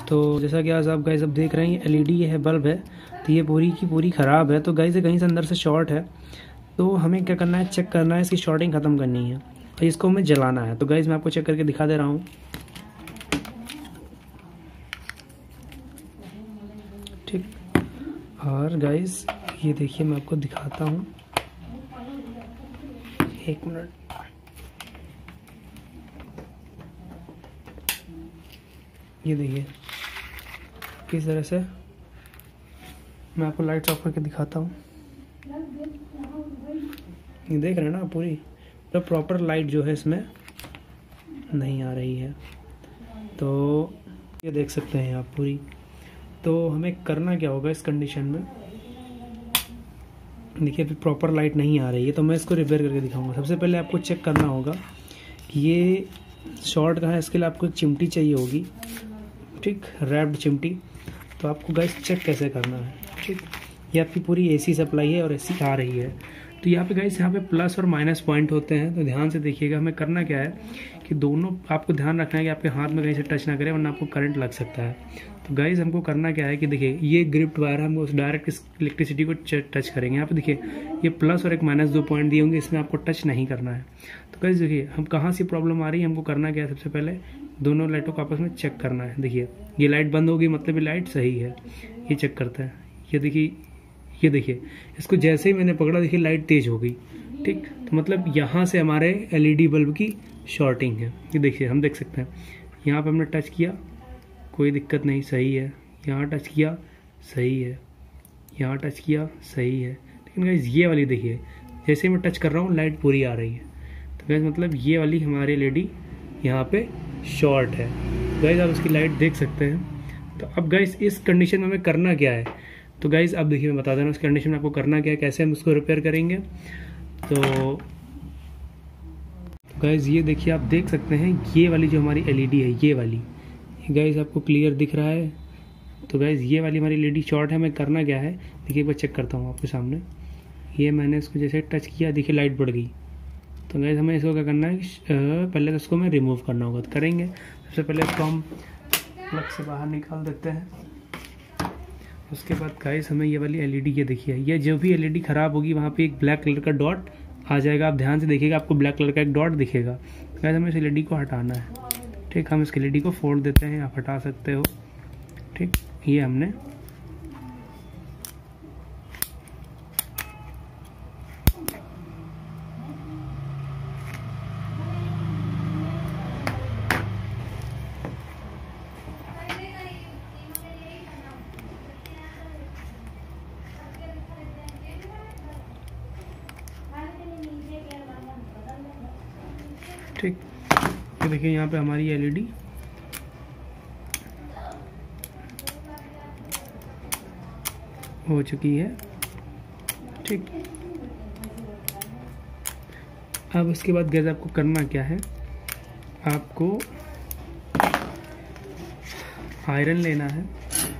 तो जैसा कि आज आप गाइस अब देख रहे हैं एलईडी है बल्ब है, तो ये पूरी की पूरी ख़राब है। तो गाइस ये कहीं से अंदर से शॉर्ट है, तो हमें क्या करना है, चेक करना है, इसकी शॉर्टिंग ख़त्म करनी है और इसको हमें जलाना है। तो गाइस मैं आपको चेक करके दिखा दे रहा हूँ। ठीक, और गाइस ये देखिए मैं आपको दिखाता हूँ, एक मिनट। ये देखिए किस तरह से मैं आपको लाइट्स ऑफ करके दिखाता हूँ। ये देख रहे हैं ना पूरी, तो प्रॉपर लाइट जो है इसमें नहीं आ रही है। तो ये देख सकते हैं आप पूरी। तो हमें करना क्या होगा इस कंडीशन में, देखिए अभी प्रॉपर लाइट नहीं आ रही है, तो मैं इसको रिपेयर करके दिखाऊंगा। सबसे पहले आपको चेक करना होगा कि ये शॉर्ट कहाँ है। इसके लिए आपको एक चिमटी चाहिए होगी, ठीक, रैप्ड चिमटी। तो आपको गाइस चेक कैसे करना है, ठीक। ये आपकी पूरी एसी सप्लाई है और एसी आ रही है। तो यहाँ पे गाइस यहाँ पे प्लस और माइनस पॉइंट होते हैं, तो ध्यान से देखिएगा। हमें करना क्या है कि दोनों आपको ध्यान रखना है कि आपके हाथ में कहीं से टच ना करे, वरना आपको करंट लग सकता है। तो गाइस हमको करना क्या है कि देखिए ये ग्रिप्ड वायर हम उस डायरेक्ट इलेक्ट्रिसिटी को टच करेंगे। यहाँ पे देखिए ये प्लस और एक माइनस 2 पॉइंट दिए होंगे, इसमें आपको टच नहीं करना है। तो गाइस देखिए हम कहाँ से प्रॉब्लम आ रही है, हमको करना क्या है, सबसे पहले दोनों लाइटों को आपस में चेक करना है। देखिए ये लाइट बंद होगी, मतलब ये लाइट सही है, ये चेक करते हैं। ये देखिए इसको जैसे ही मैंने पकड़ा, देखिए लाइट तेज हो गई, ठीक। तो मतलब यहाँ से हमारे एलईडी बल्ब की शॉर्टिंग है। ये देखिए हम देख सकते हैं, यहाँ पे हमने टच किया, कोई दिक्कत नहीं, सही है। यहाँ टच किया, सही है। यहाँ टच किया, सही है। लेकिन गाइस ये वाली देखिए, जैसे मैं टच कर रहा हूँ लाइट पूरी आ रही है। तो गाइस मतलब ये वाली हमारी एलईडी यहाँ पे शॉर्ट है। गाइस आप इसकी लाइट देख सकते हैं। तो अब गाइस इस कंडीशन में हमें करना क्या है, तो गाइस अब देखिए मैं बता दे रहा हूँ इस कंडीशन में आपको करना क्या है, कैसे हम इसको रिपेयर करेंगे। तो गाइस ये देखिए आप देख सकते हैं, ये वाली जो हमारी एलईडी है, ये वाली, गाइस आपको क्लियर दिख रहा है। तो गाइस ये वाली हमारी एलईडी शॉर्ट है। हमें करना क्या है, देखिए एक बार चेक करता हूँ आपके सामने। ये मैंने इसको जैसे टच किया, देखिए लाइट बढ़ गई। तो गाइस हमें इसको क्या करना है, पहले तो इसको हमें रिमूव करना होगा। तो करेंगे, सबसे पहले इसको हम प्लग से बाहर निकाल देते हैं। उसके बाद गाइस हमें ये वाली एलईडी, ये देखिए, ये जो भी एलईडी ख़राब होगी वहाँ पे एक ब्लैक कलर का डॉट आ जाएगा। आप ध्यान से देखिएगा, आपको ब्लैक कलर का एक डॉट दिखेगा। गाइस हमें इस एलईडी को हटाना है, ठीक। हम इस एलईडी को फोल्ड देते हैं, आप हटा सकते हो, ठीक। ये हमने ठीक। तो देखिए यहाँ पे हमारी एलईडी हो चुकी है, ठीक। अब इसके बाद गाइस आपको करना क्या है, आपको आयरन लेना है।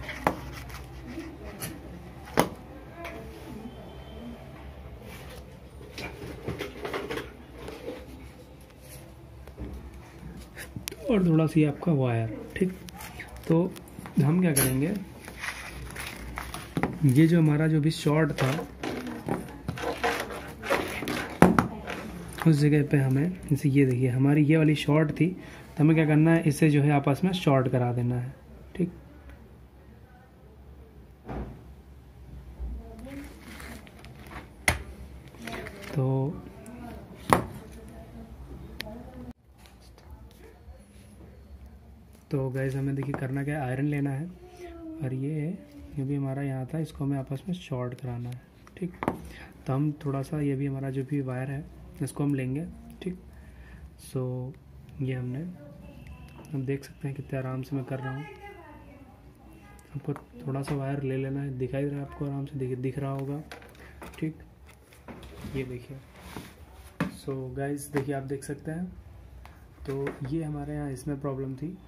और थोड़ा सी आपका वायर, ठीक। तो हम क्या करेंगे, ये जो हमारा जो भी शॉर्ट था उस जगह पे हमें, जैसे ये देखिए हमारी ये वाली शॉर्ट थी, तो हमें क्या करना है, इसे जो है आपस में शॉर्ट करा देना है, ठीक। तो गाइस हमें देखिए करना क्या है, आयरन लेना है, और ये भी हमारा यहाँ था, इसको हमें आपस में शॉर्ट कराना है, ठीक। तो हम थोड़ा सा, ये भी हमारा जो भी वायर है इसको हम लेंगे, ठीक। सो ये हम देख सकते हैं कितने आराम से मैं कर रहा हूँ। आपको थोड़ा सा वायर ले लेना है, दिखाई दे रहा है आपको, आराम से देखिए दिख रहा होगा, ठीक। ये देखिए, सो गाइस देखिए आप देख सकते हैं। तो ये हमारे यहाँ इसमें प्रॉब्लम थी।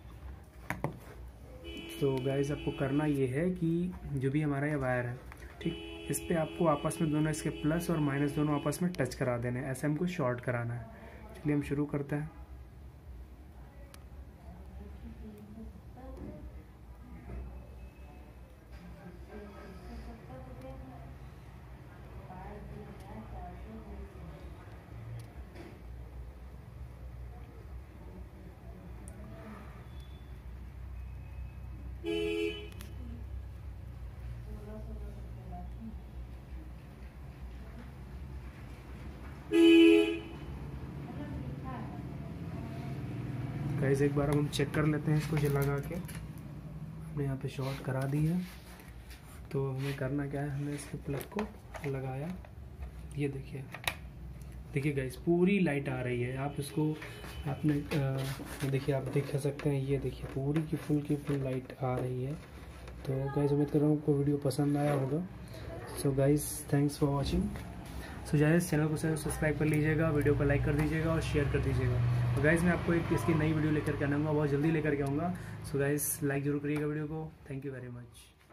तो गाइस आपको करना ये है कि जो भी हमारा ये वायर है, ठीक, इस पर आपको आपस में दोनों इसके प्लस और माइनस दोनों आपस में टच करा देने, ऐसे हमको शॉर्ट कराना है। चलिए हम शुरू करते हैं। गाइस एक बार हम चेक कर लेते हैं इसको लगा के। हमने यहाँ पे शॉर्ट करा दी है, तो हमें करना क्या है, हमने इसके प्लग को लगाया, ये देखिए गाइस पूरी लाइट आ रही है। आप इसको आपने देखिए, आप देख सकते हैं, ये देखिए पूरी की फुल लाइट आ रही है। तो गाइस उम्मीद कर रहा हूँ आपको वीडियो पसंद आया होगा। So guys thanks for watching. So guys channel को सब्सक्राइब कर लीजिएगा, वीडियो को लाइक कर दीजिएगा और शेयर कर दीजिएगा। तो गाइस मैं आपको एक इसकी नई वीडियो लेकर के आऊँगा, बहुत जल्दी लेकर के आऊँगा। सो गाइस लाइक जरूर करिएगा वीडियो को। Thank you very much.